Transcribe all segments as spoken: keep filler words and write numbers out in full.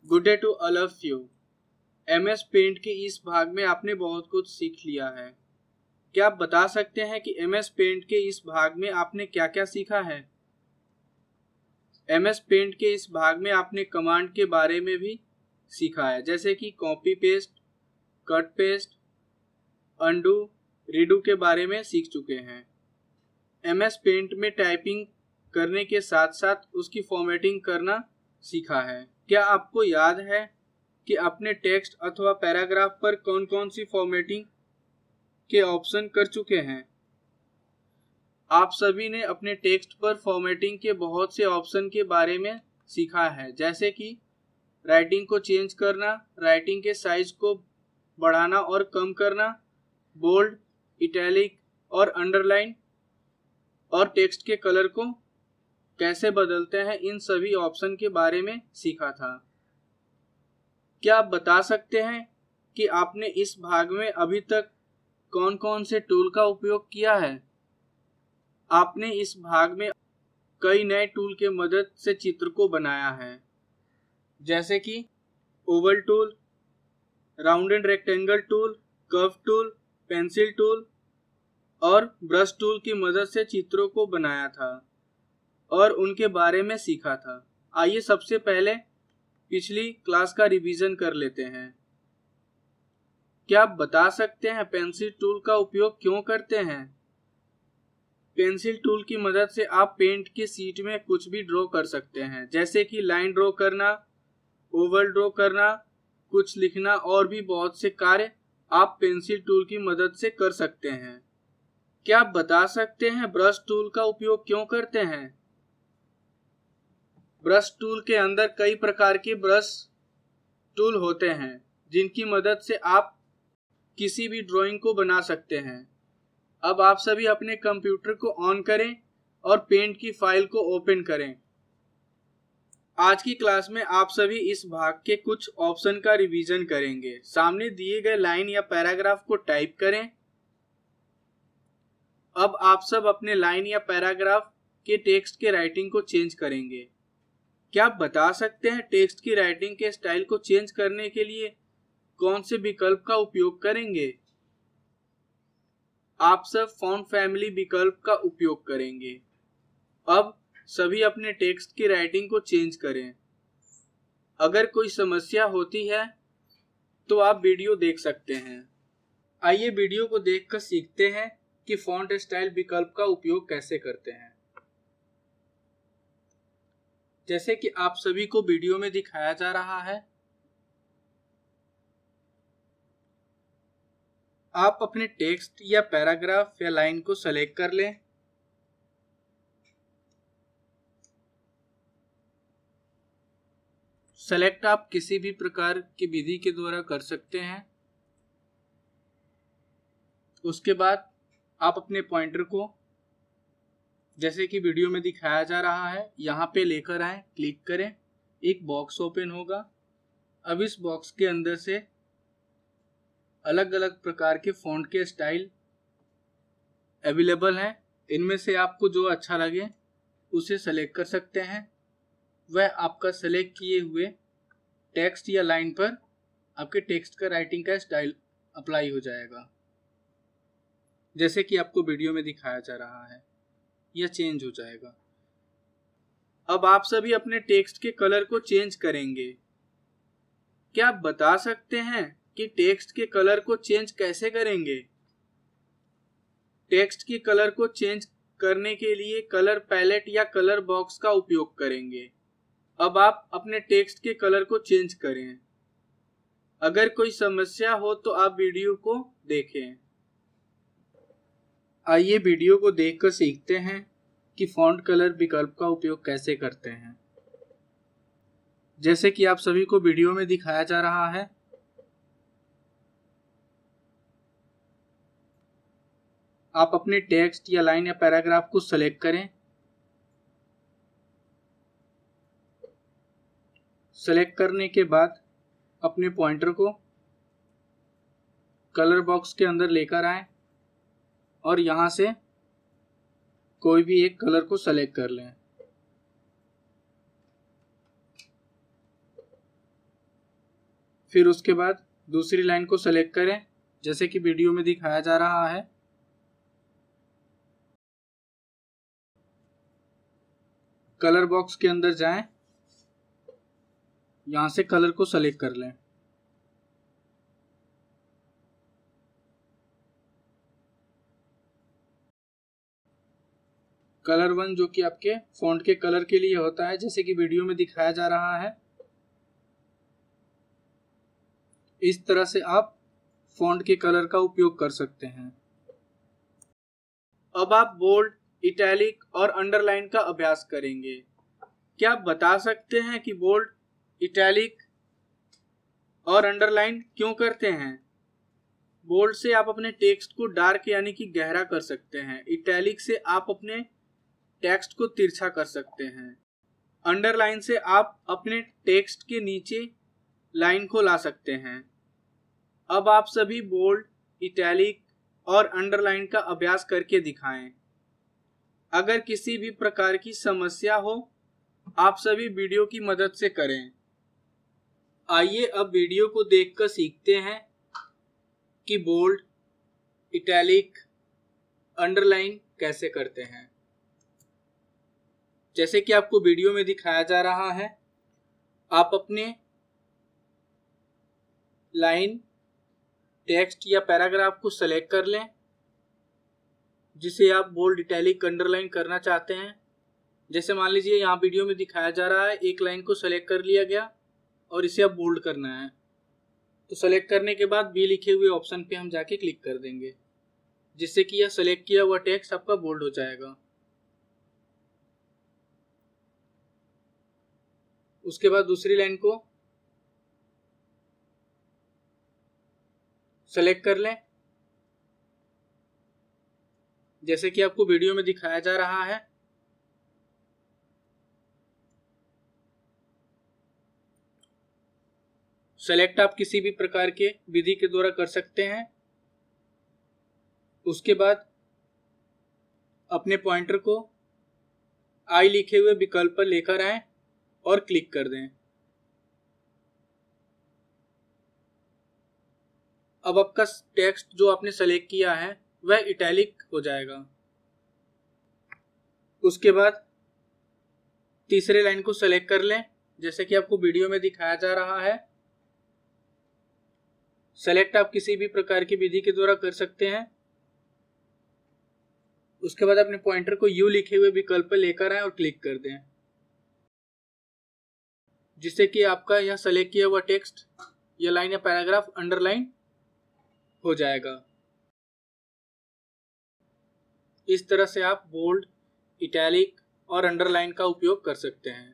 Good day to all of you. M S Paint के इस भाग में आपने बहुत कुछ सीख लिया है। क्या आप बता सकते हैं कि एम एस पेंट के इस भाग में आपने क्या क्या सीखा है? एम एस पेंट के इस भाग में आपने कमांड के बारे में भी सीखा है, जैसे कि copy paste, cut paste, undo, redo के बारे में सीख चुके हैं। एम एस पेंट में टाइपिंग करने के साथ साथ उसकी फॉर्मेटिंग करना सीखा है। क्या आपको याद है कि अपने टेक्स्ट अथवा पैराग्राफ पर कौन कौन सी फॉर्मेटिंग के ऑप्शन कर चुके हैं? आप सभी ने अपने टेक्स्ट पर फॉर्मेटिंग के बहुत से ऑप्शन के बारे में सीखा है, जैसे कि राइटिंग को चेंज करना, राइटिंग के साइज को बढ़ाना और कम करना, बोल्ड, इटैलिक और अंडरलाइन, और टेक्स्ट के कलर को कैसे बदलते हैं, इन सभी ऑप्शन के बारे में सीखा था। क्या आप बता सकते हैं कि आपने इस भाग में अभी तक कौन कौन से टूल का उपयोग किया है? आपने इस भाग में कई नए टूल के मदद से चित्र को बनाया है, जैसे कि oval tool, round and rectangle tool, curve tool, pencil tool और ब्रश टूल की मदद से चित्रों को बनाया था और उनके बारे में सीखा था। आइए सबसे पहले पिछली क्लास का रिवीजन कर लेते हैं। क्या आप बता सकते हैं पेंसिल टूल का उपयोग क्यों करते हैं? पेंसिल टूल की मदद से आप पेंट की शीट में कुछ भी ड्रॉ कर सकते हैं, जैसे कि लाइन ड्रॉ करना, ओवल ड्रॉ करना, कुछ लिखना और भी बहुत से कार्य आप पेंसिल टूल की मदद से कर सकते हैं। क्या आप बता सकते हैं ब्रश टूल का उपयोग क्यों करते हैं? ब्रश टूल के अंदर कई प्रकार के ब्रश टूल होते हैं, जिनकी मदद से आप किसी भी ड्राइंग को बना सकते हैं। अब आप सभी अपने कंप्यूटर को ऑन करें और पेंट की फाइल को ओपन करें। आज की क्लास में आप सभी इस भाग के कुछ ऑप्शन का रिवीजन करेंगे। सामने दिए गए लाइन या पैराग्राफ को टाइप करें। अब आप सब अपने लाइन या पैराग्राफ के टेक्स्ट के राइटिंग को चेंज करेंगे। क्या आप बता सकते हैं टेक्स्ट की राइटिंग के स्टाइल को चेंज करने के लिए कौन से विकल्प का उपयोग करेंगे? आप सब फॉन्ट फैमिली विकल्प का उपयोग करेंगे। अब सभी अपने टेक्स्ट की राइटिंग को चेंज करें। अगर कोई समस्या होती है तो आप वीडियो देख सकते हैं। आइए वीडियो को देखकर सीखते हैं कि फॉन्ट स्टाइल विकल्प का उपयोग कैसे करते हैं। जैसे कि आप सभी को वीडियो में दिखाया जा रहा है, आप अपने टेक्स्ट या पैराग्राफ या लाइन को सेलेक्ट कर लें। सेलेक्ट आप किसी भी प्रकार की विधि के द्वारा कर सकते हैं। उसके बाद आप अपने पॉइंटर को, जैसे कि वीडियो में दिखाया जा रहा है, यहाँ पे लेकर आए, क्लिक करें, एक बॉक्स ओपन होगा। अब इस बॉक्स के अंदर से अलग अलग प्रकार के फॉन्ट के स्टाइल अवेलेबल हैं। इनमें से आपको जो अच्छा लगे उसे सेलेक्ट कर सकते हैं। वह आपका सेलेक्ट किए हुए टेक्स्ट या लाइन पर आपके टेक्स्ट का राइटिंग का स्टाइल अप्लाई हो जाएगा, जैसे कि आपको वीडियो में दिखाया जा रहा है। यह चेंज हो जाएगा। अब आप सभी अपने टेक्स्ट के कलर को चेंज करेंगे। क्या आप बता सकते हैं कि टेक्स्ट के कलर को चेंज कैसे करेंगे? टेक्स्ट के कलर को चेंज करने के लिए कलर पैलेट या कलर बॉक्स का उपयोग करेंगे। अब आप अपने टेक्स्ट के कलर को चेंज करें। अगर कोई समस्या हो तो आप वीडियो को देखें। आइए वीडियो को देखकर सीखते हैं कि फॉन्ट कलर विकल्प का उपयोग कैसे करते हैं। जैसे कि आप सभी को वीडियो में दिखाया जा रहा है, आप अपने टेक्स्ट या लाइन या पैराग्राफ को सेलेक्ट करें। सेलेक्ट करने के बाद अपने पॉइंटर को कलर बॉक्स के अंदर लेकर आएं और यहां से कोई भी एक कलर को सेलेक्ट कर लें। फिर उसके बाद दूसरी लाइन को सेलेक्ट करें जैसे कि वीडियो में दिखाया जा रहा है। कलर बॉक्स के अंदर जाएं, यहां से कलर को सेलेक्ट कर लें। कलर वन जो कि आपके फॉन्ट के कलर के लिए होता है, जैसे कि वीडियो में दिखाया जा रहा है। इस तरह से आप फॉन्ट के कलर का उपयोग कर सकते हैं। अब आप बोल्ड, इटैलिक और अंडरलाइन का अभ्यास करेंगे। क्या आप बता सकते हैं कि बोल्ड, इटैलिक और अंडरलाइन क्यों करते हैं? बोल्ड से आप अपने टेक्स्ट को डार्क यानी कि गहरा कर सकते हैं। इटैलिक से आप अपने टेक्स्ट को तिरछा कर सकते हैं। अंडरलाइन से आप अपने टेक्स्ट के नीचे लाइन को ला सकते हैं। अब आप सभी बोल्ड, इटैलिक और अंडरलाइन का अभ्यास करके दिखाएं। अगर किसी भी प्रकार की समस्या हो, आप सभी वीडियो की मदद से करें। आइए अब वीडियो को देखकर सीखते हैं कि बोल्ड, इटैलिक, अंडरलाइन कैसे करते हैं। जैसे कि आपको वीडियो में दिखाया जा रहा है, आप अपने लाइन, टेक्स्ट या पैराग्राफ को सेलेक्ट कर लें जिसे आप बोल्ड, इटैलिक, अंडरलाइन करना चाहते हैं। जैसे मान लीजिए यहाँ वीडियो में दिखाया जा रहा है, एक लाइन को सेलेक्ट कर लिया गया और इसे अब बोल्ड करना है। तो सेलेक्ट करने के बाद बी लिखे हुए ऑप्शन पे हम जाके क्लिक कर देंगे, जिससे कि यह सेलेक्ट किया हुआ टेक्स्ट आपका बोल्ड हो जाएगा। उसके बाद दूसरी लाइन को सेलेक्ट कर लें जैसे कि आपको वीडियो में दिखाया जा रहा है। सेलेक्ट आप किसी भी प्रकार के विधि के द्वारा कर सकते हैं। उसके बाद अपने पॉइंटर को आई लिखे हुए विकल्प पर लेकर आएं और क्लिक कर दें। अब आपका टेक्स्ट जो आपने सेलेक्ट किया है वह इटैलिक हो जाएगा। उसके बाद तीसरे लाइन को सेलेक्ट कर लें जैसे कि आपको वीडियो में दिखाया जा रहा है। सेलेक्ट आप किसी भी प्रकार की विधि के द्वारा कर सकते हैं। उसके बाद अपने पॉइंटर को यू लिखे हुए विकल्प पर लेकर आएं और क्लिक कर दें, जिससे कि आपका यह सेलेक्ट किया हुआ टेक्स्ट या लाइन या पैराग्राफ अंडरलाइन हो जाएगा। इस तरह से आप बोल्ड, इटैलिक और अंडरलाइन का उपयोग कर सकते हैं।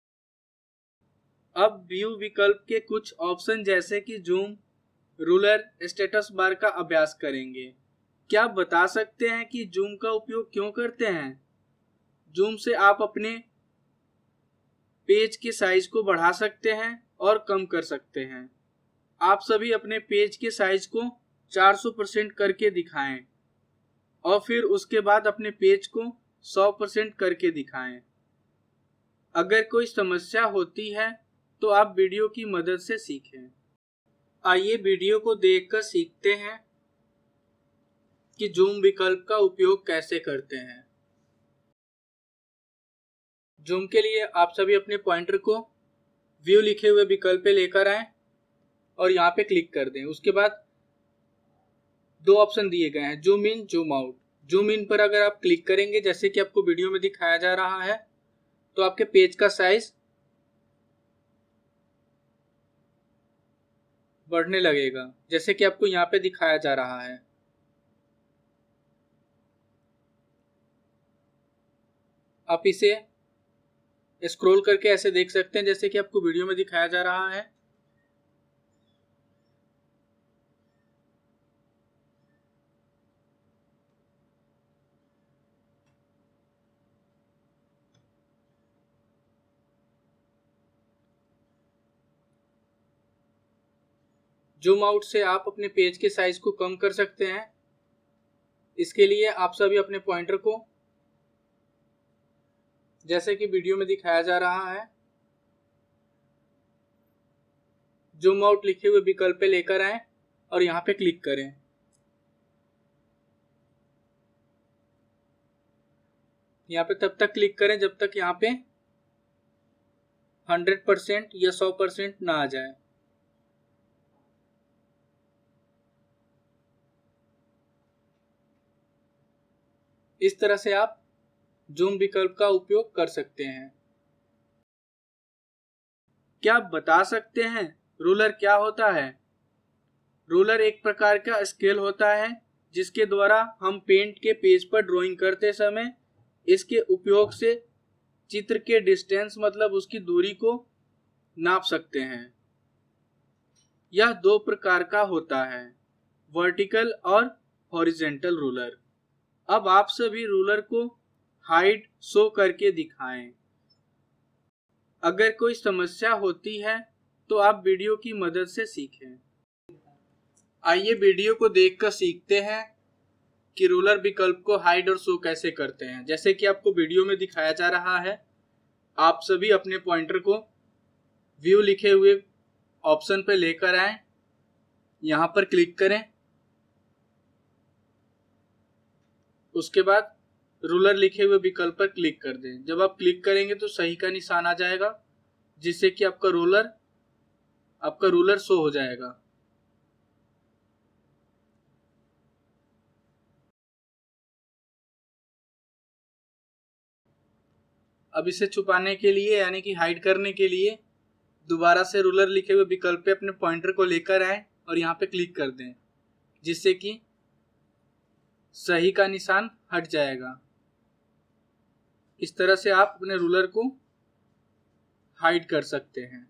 अब व्यू विकल्प के कुछ ऑप्शन जैसे कि जूम, रूलर, स्टेटस बार का अभ्यास करेंगे। क्या आप बता सकते हैं कि जूम का उपयोग क्यों करते हैं? जूम से आप अपने पेज के साइज को बढ़ा सकते हैं और कम कर सकते हैं। आप सभी अपने पेज के साइज को चार सौ परसेंट करके दिखाएं और फिर उसके बाद अपने पेज को सौ परसेंट करके दिखाएं। अगर कोई समस्या होती है तो आप वीडियो की मदद से सीखें। आइए वीडियो को देखकर सीखते हैं कि जूम विकल्प का उपयोग कैसे करते हैं। जूम के लिए आप सभी अपने पॉइंटर को व्यू लिखे हुए विकल्प पे लेकर आएं और यहाँ पे क्लिक कर दें। उसके बाद दो ऑप्शन दिए गए हैं, zoom in, zoom out. Zoom in पर अगर आप क्लिक करेंगे जैसे कि आपको वीडियो में दिखाया जा रहा है, तो आपके पेज का साइज बढ़ने लगेगा जैसे कि आपको यहाँ पे दिखाया जा रहा है। आप इसे स्क्रॉल करके ऐसे देख सकते हैं जैसे कि आपको वीडियो में दिखाया जा रहा है। जूम आउट से आप अपने पेज के साइज को कम कर सकते हैं। इसके लिए आप सभी अपने पॉइंटर को जैसे कि वीडियो में दिखाया जा रहा है, जूम आउट लिखे हुए विकल्प पे लेकर आए और यहाँ पे क्लिक करें। यहाँ पे तब तक क्लिक करें जब तक यहाँ पे हंड्रेड परसेंट या सौ परसेंट ना आ जाए। इस तरह से आप जूम विकल्प का उपयोग कर सकते हैं। क्या आप बता सकते हैं रूलर क्या होता है? रूलर एक प्रकार का स्केल होता है जिसके द्वारा हम पेंट के पेज पर ड्राइंग करते समय इसके उपयोग से चित्र के डिस्टेंस मतलब उसकी दूरी को नाप सकते हैं। यह दो प्रकार का होता है, वर्टिकल और हॉरिजॉन्टल रूलर। अब आप सभी रूलर को हाइड शो करके दिखाएं। अगर कोई समस्या होती है तो आप वीडियो की मदद से सीखें। आइए वीडियो को देखकर सीखते हैं कि रूलर विकल्प को हाइड और शो कैसे करते हैं। जैसे कि आपको वीडियो में दिखाया जा रहा है, आप सभी अपने पॉइंटर को व्यू लिखे हुए ऑप्शन पर लेकर आए, यहां पर क्लिक करें। उसके बाद रूलर लिखे हुए विकल्प पर क्लिक कर दें। जब आप क्लिक करेंगे तो सही का निशान आ जाएगा, जिससे कि आपका रूलर आपका रूलर शो हो जाएगा। अब इसे छुपाने के लिए यानी कि हाइड करने के लिए दोबारा से रूलर लिखे हुए विकल्प पे अपने पॉइंटर को लेकर आए और यहाँ पे क्लिक कर दें, जिससे कि सही का निशान हट जाएगा। इस तरह से आप अपने रूलर को हाइड कर सकते हैं।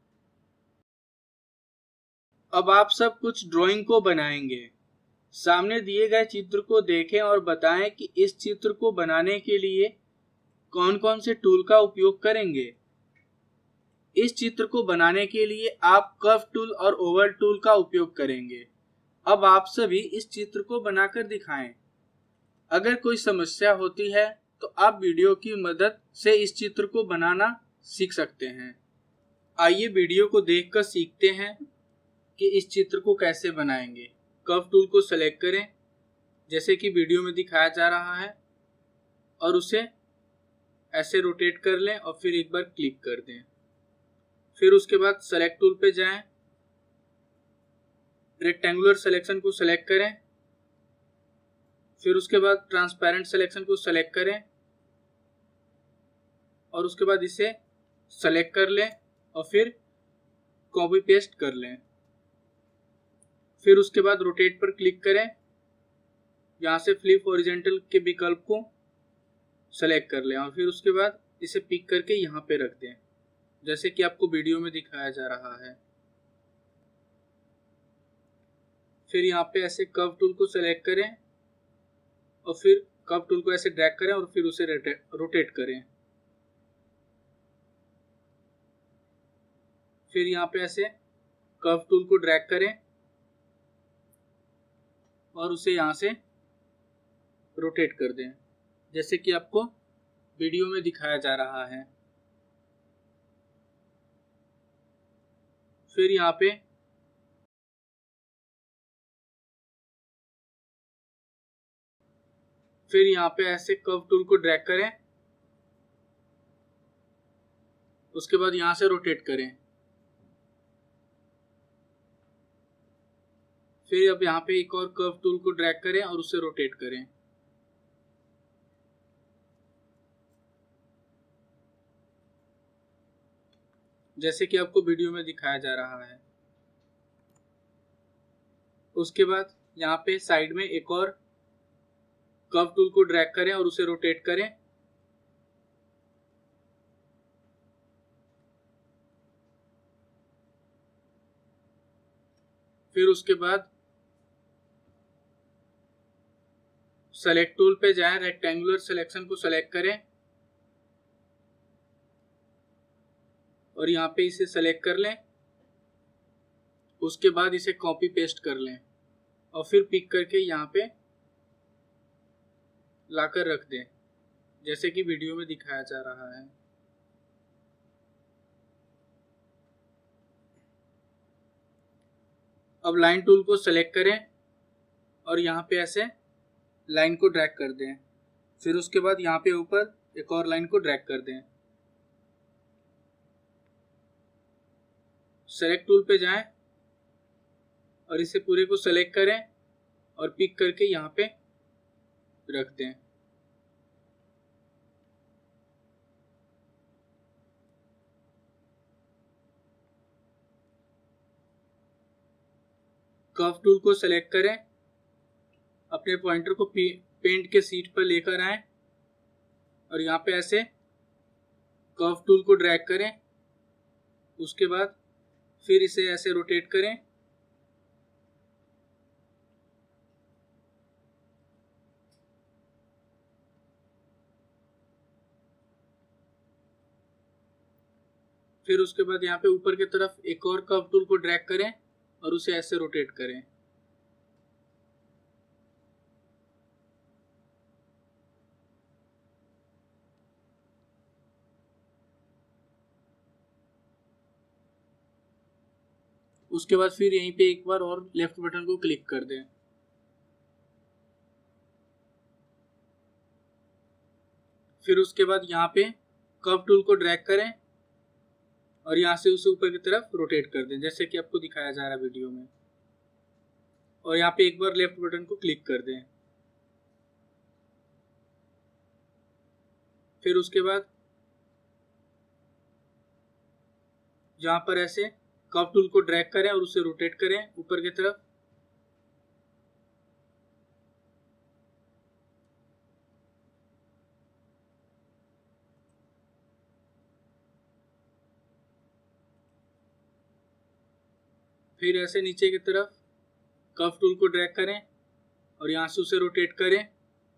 अब आप सब कुछ ड्राइंग को बनाएंगे। सामने दिए गए चित्र को देखें और बताएं कि इस चित्र को बनाने के लिए कौन कौन से टूल का उपयोग करेंगे। इस चित्र को बनाने के लिए आप कर्व टूल और ओवल टूल का उपयोग करेंगे। अब आप सभी इस चित्र को बनाकर दिखाएं। अगर कोई समस्या होती है तो आप वीडियो की मदद से इस चित्र को बनाना सीख सकते हैं। आइए वीडियो को देखकर सीखते हैं कि इस चित्र को कैसे बनाएंगे। कर्व टूल को सेलेक्ट करें जैसे कि वीडियो में दिखाया जा रहा है और उसे ऐसे रोटेट कर लें और फिर एक बार क्लिक कर दें। फिर उसके बाद सेलेक्ट टूल पे जाएं, रेक्टेंगुलर सिलेक्शन को सेलेक्ट करें। फिर उसके बाद ट्रांसपेरेंट सिलेक्शन को सेलेक्ट करें और उसके बाद इसे सेलेक्ट कर लें और फिर कॉपी पेस्ट कर लें। फिर उसके बाद रोटेट पर क्लिक करें, यहाँ से फ्लिप हॉरिजॉन्टल के विकल्प को सेलेक्ट कर लें और फिर उसके बाद इसे पिक करके यहाँ पे रख दें, जैसे कि आपको वीडियो में दिखाया जा रहा है। फिर यहाँ पे ऐसे कर्व टूल को सेलेक्ट करें और फिर कर्व टूल को ऐसे ड्रैग करें और फिर उसे रोटेट करें। फिर यहाँ पे ऐसे कर्व टूल को ड्रैग करें और उसे यहाँ से रोटेट कर दें, जैसे कि आपको वीडियो में दिखाया जा रहा है। फिर यहाँ पे फिर यहाँ पे ऐसे कर्व टूल को ड्रैग करें, उसके बाद यहाँ से रोटेट करें। फिर अब यहाँ पे एक और कर्व टूल को ड्रैग करें और उसे रोटेट करें। जैसे कि आपको वीडियो में दिखाया जा रहा है। उसके बाद यहाँ पे साइड में एक और कर्व टूल को ड्रैग करें और उसे रोटेट करें। फिर उसके बाद सेलेक्ट टूल पे जाएं, रेक्टेंगुलर सिलेक्शन को सेलेक्ट करें और यहाँ पे इसे सेलेक्ट कर लें। उसके बाद इसे कॉपी पेस्ट कर लें और फिर पिक करके यहाँ पे लाकर रख दें, जैसे कि वीडियो में दिखाया जा रहा है। अब लाइन टूल को सेलेक्ट करें और यहाँ पे ऐसे लाइन को ड्रैग कर दें। फिर उसके बाद यहाँ पे ऊपर एक और लाइन को ड्रैग कर दें। सेलेक्ट टूल पे जाएं और इसे पूरे को सेलेक्ट करें और पिक करके यहाँ पे रख दें। कर्व टूल को सेलेक्ट करें, अपने पॉइंटर को पेंट के सीट पर लेकर आएं और यहाँ पे ऐसे कर्व टूल को ड्रैग करें। उसके बाद फिर इसे ऐसे रोटेट करें। फिर उसके बाद यहाँ पे ऊपर की तरफ एक और कर्व टूल को ड्रैग करें और उसे ऐसे रोटेट करें। उसके बाद फिर यहीं पे एक बार और लेफ्ट बटन को क्लिक कर दें। फिर उसके बाद यहाँ पे कर्व टूल को ड्रैग करें और यहाँ से उसे ऊपर की तरफ रोटेट कर दें, जैसे कि आपको दिखाया जा रहा है वीडियो में। और यहाँ पे एक बार लेफ्ट बटन को क्लिक कर दें। फिर उसके बाद यहाँ पर ऐसे कर्व टूल को ड्रैग करें और उसे रोटेट करें ऊपर की तरफ। फिर ऐसे नीचे की तरफ कर्व टूल को ड्रैग करें और यहाँ से उसे रोटेट करें।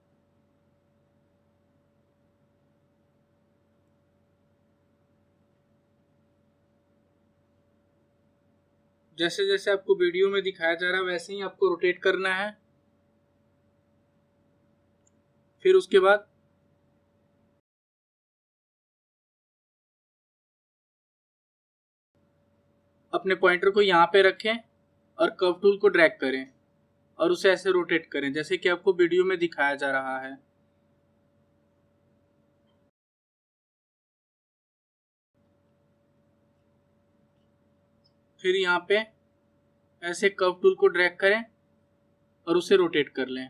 जैसे जैसे आपको वीडियो में दिखाया जा रहा है वैसे ही आपको रोटेट करना है। फिर उसके बाद अपने पॉइंटर को यहाँ पे रखें और कर्व टूल को ड्रैग करें और उसे ऐसे रोटेट करें, जैसे कि आपको वीडियो में दिखाया जा रहा है। फिर यहाँ पे ऐसे कर्व टूल को ड्रैग करें और उसे रोटेट कर लें।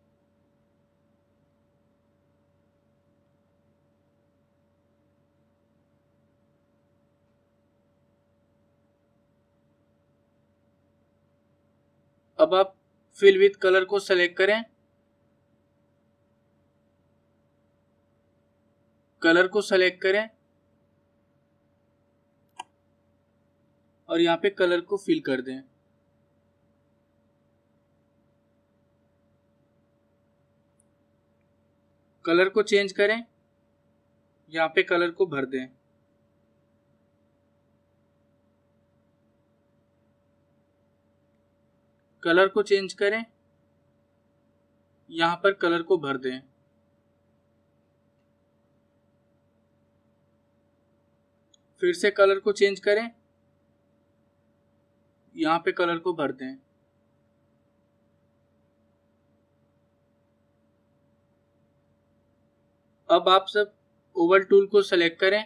अब आप फिल विथ कलर को सेलेक्ट करें, कलर को सेलेक्ट करें और यहाँ पे कलर को फिल कर दें। कलर को चेंज करें, यहाँ पे कलर को भर दें। कलर को चेंज करें, यहाँ पर कलर को भर दें। फिर से कलर को चेंज करें, यहाँ पे कलर को भर दें। अब आप सब ओवल टूल को सेलेक्ट करें,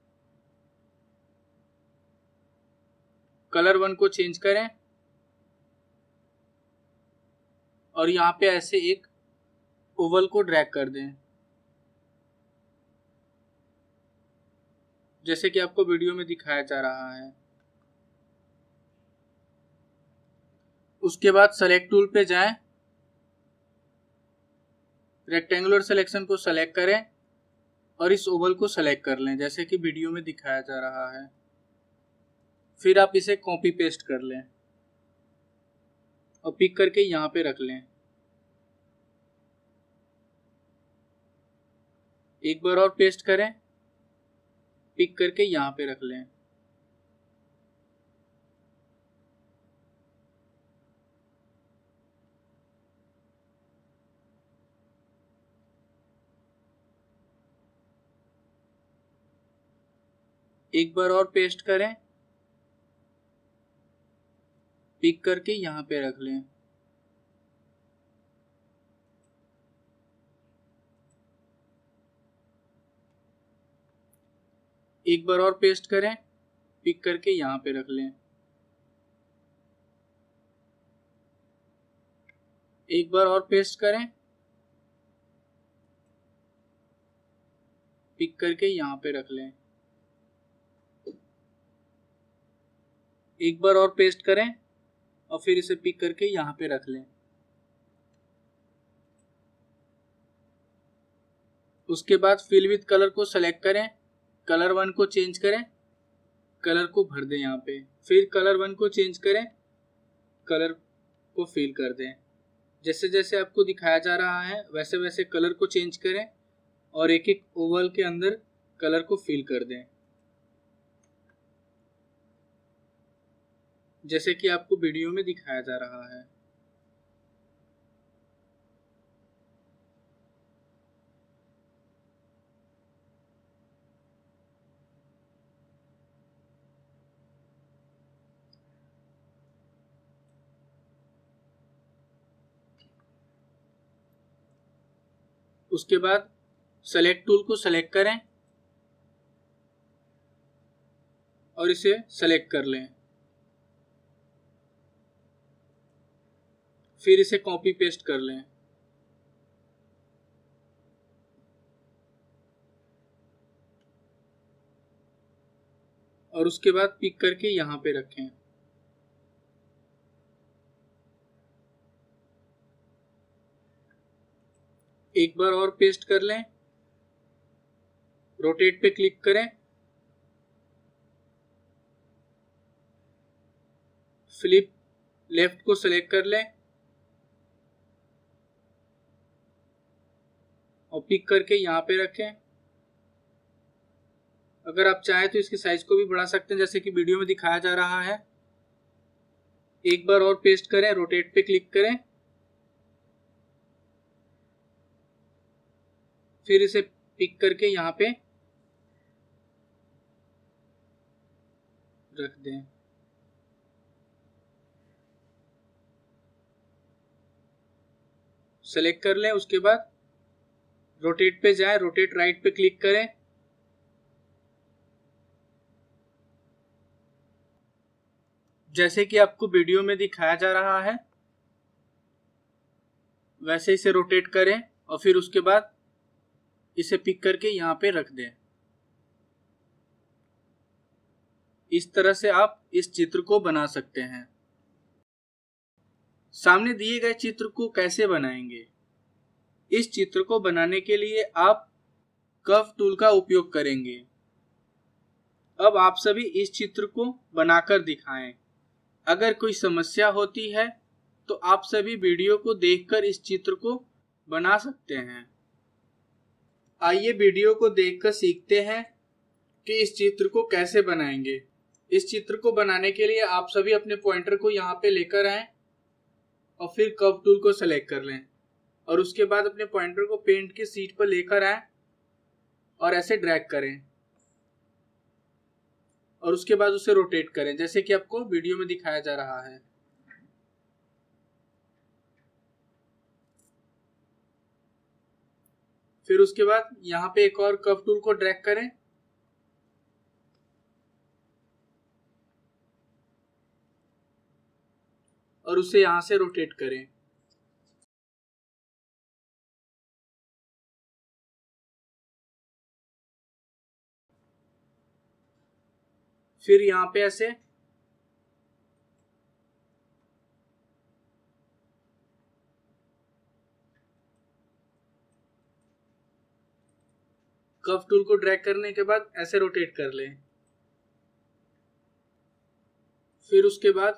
कलर वन को चेंज करें और यहाँ पे ऐसे एक ओवल को ड्रैग कर दें, जैसे कि आपको वीडियो में दिखाया जा रहा है। उसके बाद सेलेक्ट टूल पे जाएं, रेक्टेंगुलर सिलेक्शन को सेलेक्ट करें और इस ओवल को सेलेक्ट कर लें, जैसे कि वीडियो में दिखाया जा रहा है। फिर आप इसे कॉपी पेस्ट कर लें और पिक करके यहाँ पे रख लें। एक बार और पेस्ट करें, पिक करके यहाँ पे रख लें। एक बार और पेस्ट करें, पिक करके यहाँ पे रख लें। एक बार और पेस्ट करें, पिक करके यहाँ पे रख लें। एक बार और पेस्ट करें, पिक करके यहाँ पे रख लें। एक बार और पेस्ट करें और फिर इसे पिक करके यहाँ पे रख लें। उसके बाद फिल विद कलर को सेलेक्ट करें, कलर वन को चेंज करें, कलर को भर दें यहाँ पे। फिर कलर वन को चेंज करें, कलर को फिल कर दें। जैसे जैसे आपको दिखाया जा रहा है वैसे वैसे कलर को चेंज करें और एक एक ओवल के अंदर कलर को फिल कर दें, जैसे कि आपको वीडियो में दिखाया जा रहा है। उसके बाद सेलेक्ट टूल को सेलेक्ट करें और इसे सेलेक्ट कर लें। फिर इसे कॉपी पेस्ट कर लें। और उसके बाद पिक करके यहाँ पे रखें। एक बार और पेस्ट कर लें, रोटेट पे क्लिक करें, फ्लिप लेफ्ट को सेलेक्ट कर लें और पिक करके यहाँ पे रखें। अगर आप चाहें तो इसकी साइज को भी बढ़ा सकते हैं, जैसे कि वीडियो में दिखाया जा रहा है। एक बार और पेस्ट करें, रोटेट पे क्लिक करें, फिर इसे पिक करके यहाँ पे रख दें। सेलेक्ट कर लें, उसके बाद रोटेट पे जाएं, रोटेट राइट पे क्लिक करें, जैसे कि आपको वीडियो में दिखाया जा रहा है वैसे इसे रोटेट करें और फिर उसके बाद इसे पिक करके यहाँ पे रख दें। इस तरह से आप इस चित्र को बना सकते हैं। सामने दिए गए चित्र को कैसे बनाएंगे? इस चित्र को बनाने के लिए आप कर्व टूल का उपयोग करेंगे। अब आप सभी इस चित्र को बनाकर दिखाएं। अगर कोई समस्या होती है तो आप सभी वीडियो को देखकर इस चित्र को बना सकते हैं। आइए वीडियो को देखकर सीखते हैं कि इस चित्र को कैसे बनाएंगे। इस चित्र को बनाने के लिए आप सभी अपने पॉइंटर को यहाँ पे लेकर आएं और फिर कर्व टूल को सेलेक्ट कर लें और उसके बाद अपने पॉइंटर को पेंट की शीट पर लेकर आएं और ऐसे ड्रैग करें और उसके बाद उसे रोटेट करें, जैसे कि आपको वीडियो में दिखाया जा रहा है। फिर उसके बाद यहाँ पे एक और कर्व टूल को ड्रैग करें और उसे यहां से रोटेट करें। फिर यहाँ पे ऐसे कर्व टूल को ड्रैग करने के बाद ऐसे रोटेट कर लें। फिर उसके बाद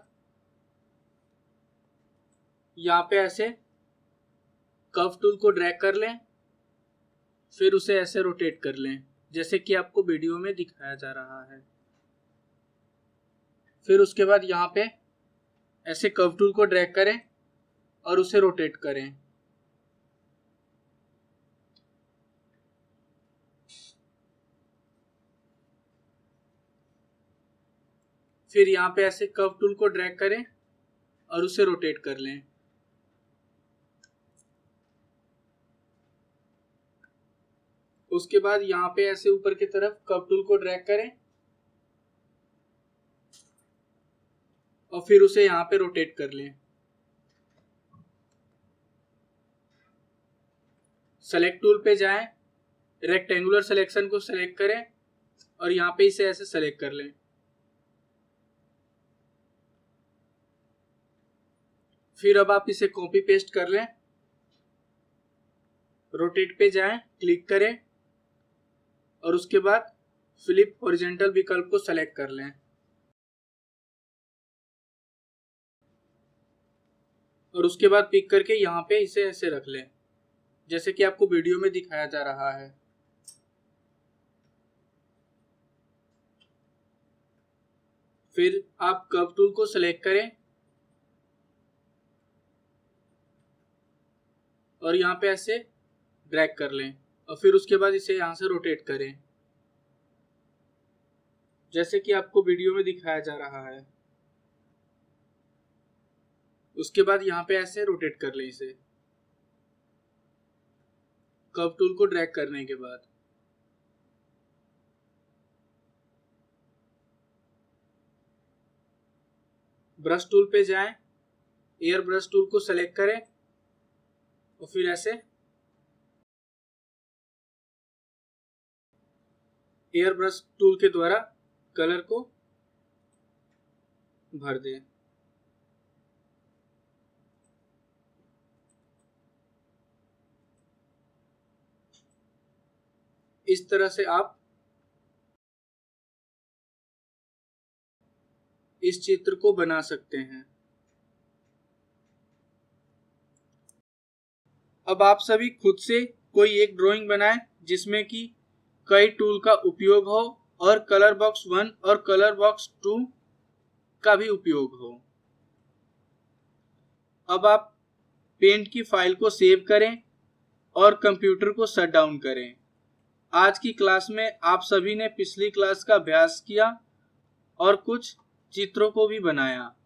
यहाँ पे ऐसे कर्व टूल को ड्रैग कर लें, फिर उसे ऐसे रोटेट कर लें, जैसे कि आपको वीडियो में दिखाया जा रहा है। फिर उसके बाद यहाँ पे ऐसे कर्व टूल को ड्रैग करें और उसे रोटेट करें। फिर यहाँ पे ऐसे कर्व टूल को ड्रैग करें और उसे रोटेट कर लें। उसके बाद यहाँ पे ऐसे ऊपर की तरफ कर्व टूल को ड्रैग करें और फिर उसे यहाँ पे रोटेट कर लें। सेलेक्ट टूल पे जाएं, रेक्टेंगुलर सिलेक्शन को सेलेक्ट करें और यहाँ पे इसे ऐसे सेलेक्ट कर लें। फिर अब आप इसे कॉपी पेस्ट कर लें, रोटेट पे जाएं, क्लिक करें और उसके बाद फ्लिप हॉरिजॉन्टल विकल्प को सेलेक्ट कर लें और उसके बाद पिक करके यहाँ पे इसे ऐसे रख लें जैसे कि आपको वीडियो में दिखाया जा रहा है। फिर आप कर्व टूल को सेलेक्ट करें और यहाँ पे ऐसे ड्रैग कर लें और फिर उसके बाद इसे यहाँ से रोटेट करें जैसे कि आपको वीडियो में दिखाया जा रहा है। उसके बाद यहाँ पे ऐसे रोटेट कर लें इसे कर्व टूल को ड्रैग करने के बाद। ब्रश टूल पे जाएं, एयर ब्रश टूल को सेलेक्ट करें और फिर ऐसे एयर ब्रश टूल के द्वारा कलर को भर दें। इस तरह से आप इस चित्र को बना सकते हैं। अब आप सभी खुद से कोई एक ड्राइंग बनाएं जिसमें कि कई टूल का उपयोग हो और कलर बॉक्स वन और कलर बॉक्स टू का भी उपयोग हो। अब आप पेंट की फाइल को सेव करें और कंप्यूटर को शट डाउन करें। आज की क्लास में आप सभी ने पिछली क्लास का अभ्यास किया और कुछ चित्रों को भी बनाया।